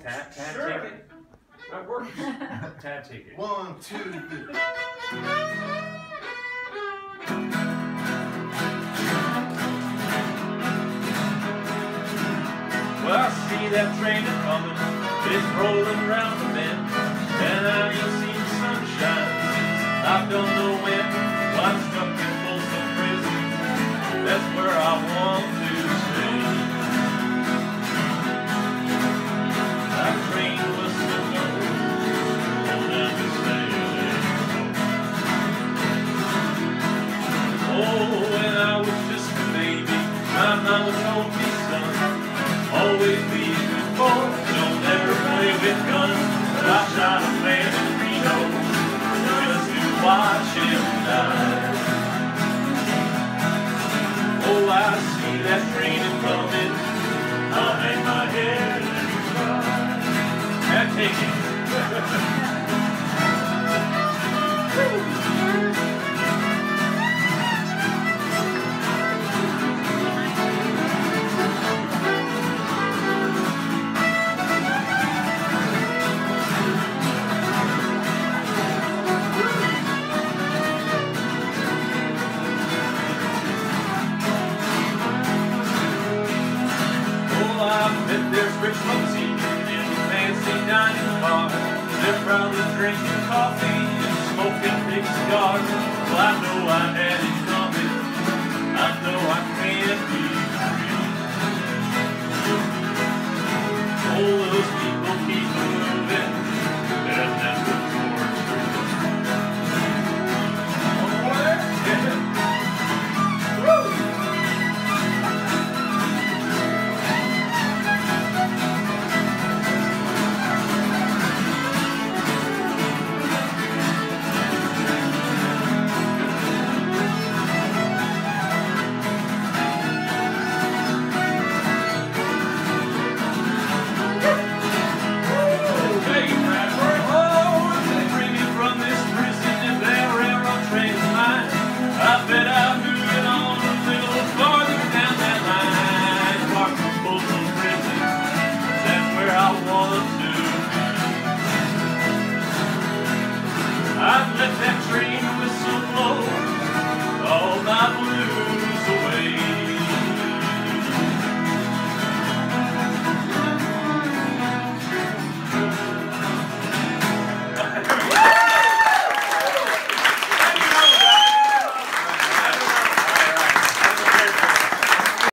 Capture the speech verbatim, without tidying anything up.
Tap, tap Sure. ticket. That works. Tap ticket. One, two, three. Well, I see that train coming, it's rolling around the bend, and I ain't seen the sunshine since I don't know when. Well, I'm stuck in Folsom prison, that's where I want to stay. That train was still going on down to Salem. Oh, when I was just a baby, my mama told me, son, always be a good boy, don't ever play with guns. But I shot a man in Reno just to watch him die. Oh, I see that train coming, I'll hang my head and cry. And take it. There's rich folks eating in a fancy dining car. They're probably drinking coffee and smoking big cigars. Well, I know I had it